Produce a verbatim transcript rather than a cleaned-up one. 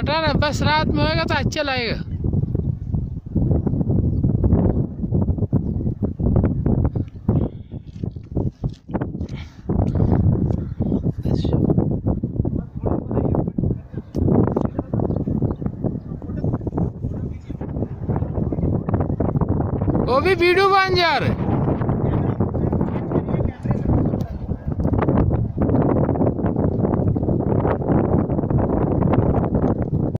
हटाना, बस रात में होएगा तो अच्छा लगेगा। वो भी वीडियो बन जा रहे।